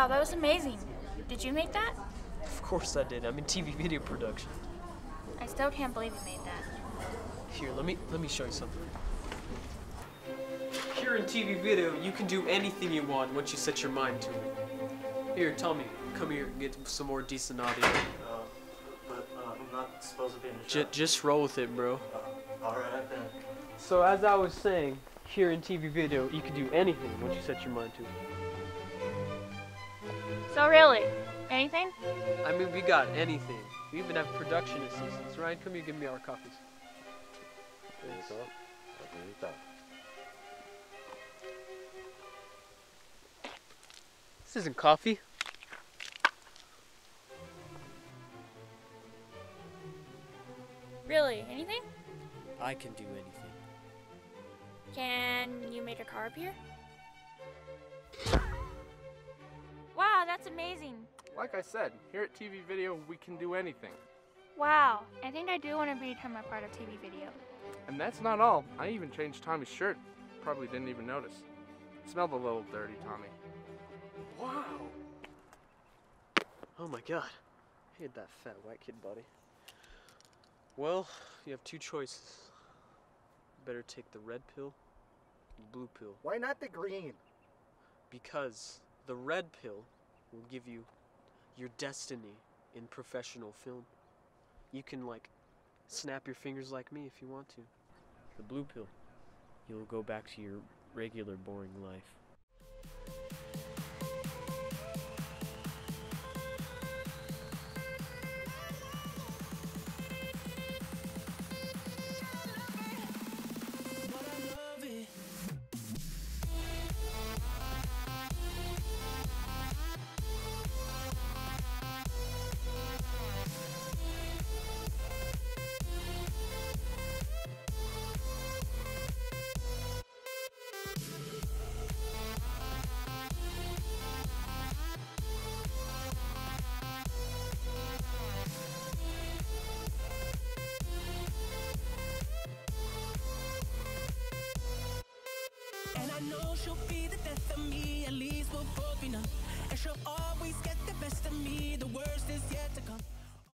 Wow, that was amazing. Did you make that? Of course I did. I'm in TV video production. I still can't believe you made that. Here, let me show you something. Here in TV video, you can do anything you want once you set your mind to it. Here, Tommy, come here and get some more decent audio. I'm not supposed to be in the show. Just roll with it, bro. Alright then. So as I was saying, here in TV video, you can do anything once you set your mind to it. So really, anything? I mean, we got anything. We even have production assistants. Ryan, come here, give me our copies. Thanks. This isn't coffee. Really, anything? I can do anything. Can you make a car appear? Wow, that's amazing. Like I said, here at TV Video, we can do anything. Wow, I think I do want to become a part of TV video. And that's not all. I even changed Tommy's shirt. Probably didn't even notice. It smelled a little dirty, Tommy. Wow. Oh my god. I hate that fat white kid body. Well, you have two choices. You better take the red pill or the blue pill. Why not the green? Because the red pill will give you your destiny in professional film. You can, like, snap your fingers like me if you want to. The blue pill, you'll go back to your regular boring life. And I know she'll be the death of me, at least we'll both be numb. And she'll always get the best of me, the worst is yet to come.